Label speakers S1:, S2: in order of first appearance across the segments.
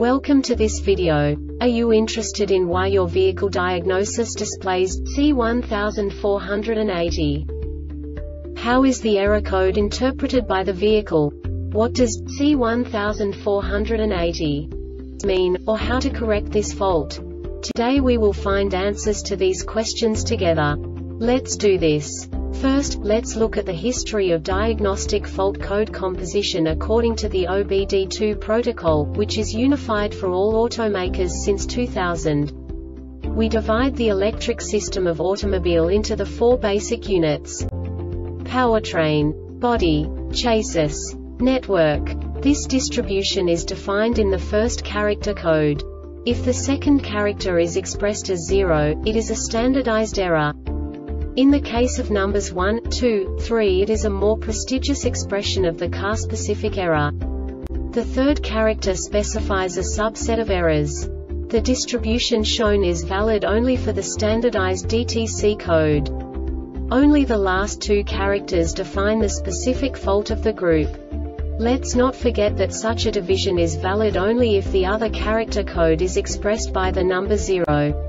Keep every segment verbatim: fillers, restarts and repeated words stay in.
S1: Welcome to this video. Are you interested in why your vehicle diagnosis displays C one four eight zero? How is the error code interpreted by the vehicle? What does C one four eight zero mean, or how to correct this fault? Today we will find answers to these questions together. Let's do this. First, let's look at the history of diagnostic fault code composition according to the O B D two protocol, which is unified for all automakers since two thousand. We divide the electric system of automobile into the four basic units: powertrain, body, chassis, network. This distribution is defined in the first character code. If the second character is expressed as zero, it is a standardized error. In the case of numbers one, two, three, it is a more prestigious expression of the car-specific error. The third character specifies a subset of errors. The distribution shown is valid only for the standardized D T C code. Only the last two characters define the specific fault of the group. Let's not forget that such a division is valid only if the other character code is expressed by the number zero.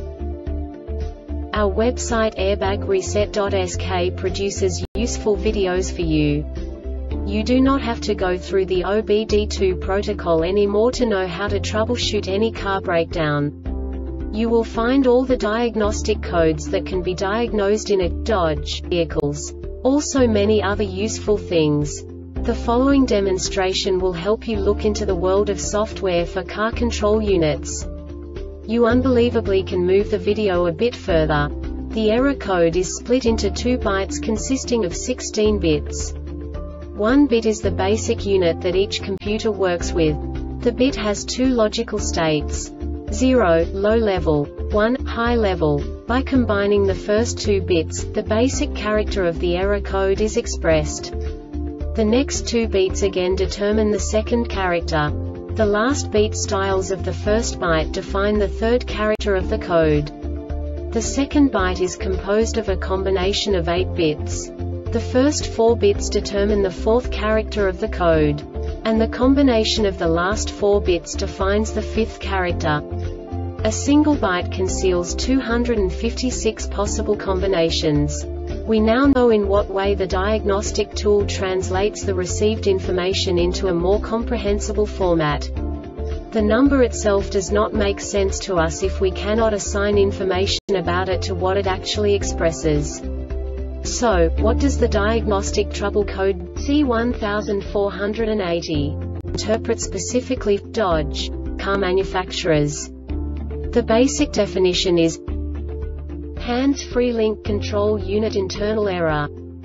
S1: Our website airbag reset dot S K produces useful videos for you. You do not have to go through the O B D two protocol anymore to know how to troubleshoot any car breakdown. You will find all the diagnostic codes that can be diagnosed in a Dodge vehicles. Also many other useful things. The following demonstration will help you look into the world of software for car control units. You unbelievably can move the video a bit further. The error code is split into two bytes consisting of sixteen bits. One bit is the basic unit that each computer works with. The bit has two logical states: zero, low level, one, high level. By combining the first two bits, the basic character of the error code is expressed. The next two beats again determine the second character. The last beat styles of the first byte define the third character of the code. The second byte is composed of a combination of eight bits. The first four bits determine the fourth character of the code. And the combination of the last four bits defines the fifth character. A single byte conceals two hundred fifty-six possible combinations. We now know in what way the diagnostic tool translates the received information into a more comprehensible format. The number itself does not make sense to us if we cannot assign information about it to what it actually expresses. So, what does the diagnostic trouble code C one four eight zero interpret specifically for Dodge car manufacturers? The basic definition is hands-free link control unit internal error.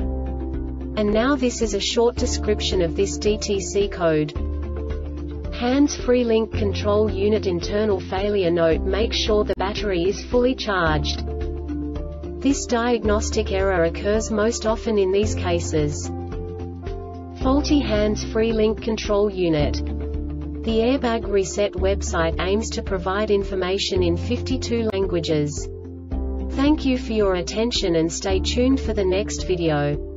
S1: And now this is a short description of this D T C code. Hands-free link control unit internal failure note: make sure the battery is fully charged. This diagnostic error occurs most often in these cases: faulty hands-free link control unit. The Airbag Reset website aims to provide information in fifty-two languages. Thank you for your attention and stay tuned for the next video.